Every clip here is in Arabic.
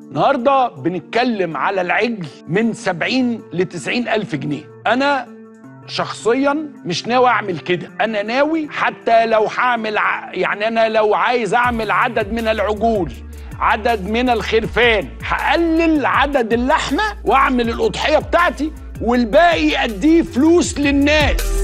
النهارده بنتكلم على العجل من 70 ل 90 ألف جنيه. أنا شخصيا مش ناوي أعمل كده، أنا ناوي حتى لو هعمل يعني أنا لو عايز أعمل عدد من العجول، عدد من الخرفان، هقلل عدد اللحمة وأعمل الأضحية بتاعتي والباقي أديه فلوس للناس.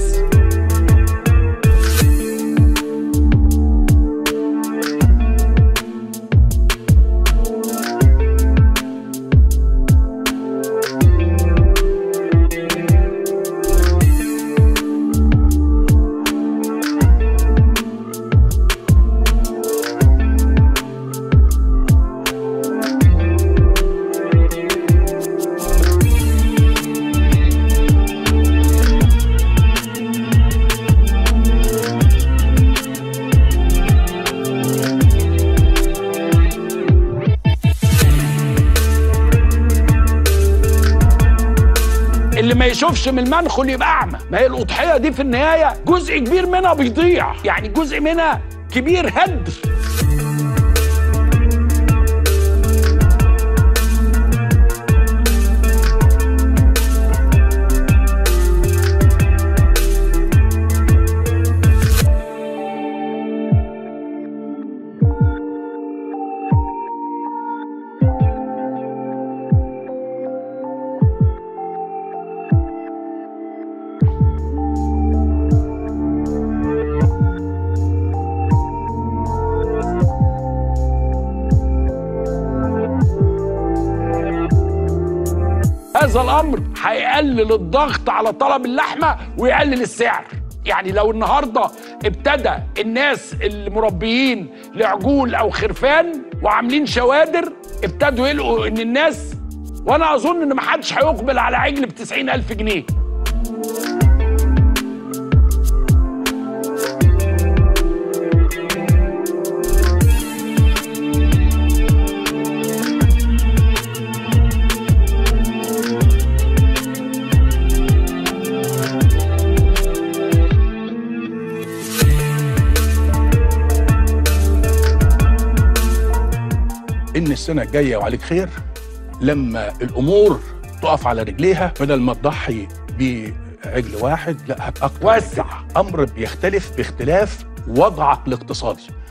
اللي ما يشوفش من المنخل يبقى اعمى. ما هي الاضحيه دي في النهايه جزء كبير منها بيضيع، يعني جزء منها كبير هدر. هذا الأمر هيقلل الضغط على طلب اللحمة ويقلل السعر. يعني لو النهاردة ابتدى الناس المربيين لعجول أو خرفان وعاملين شوادر ابتدوا يلقوا إن الناس، وأنا أظن إن محدش هيقبل على عجل ب90 ألف جنيه. إن السنة الجاية وعليك خير لما الأمور تقف على رجليها، بدل ما تضحي بعجل واحد لا هتأكتر. وسع. أمر بيختلف باختلاف وضعك الاقتصادي.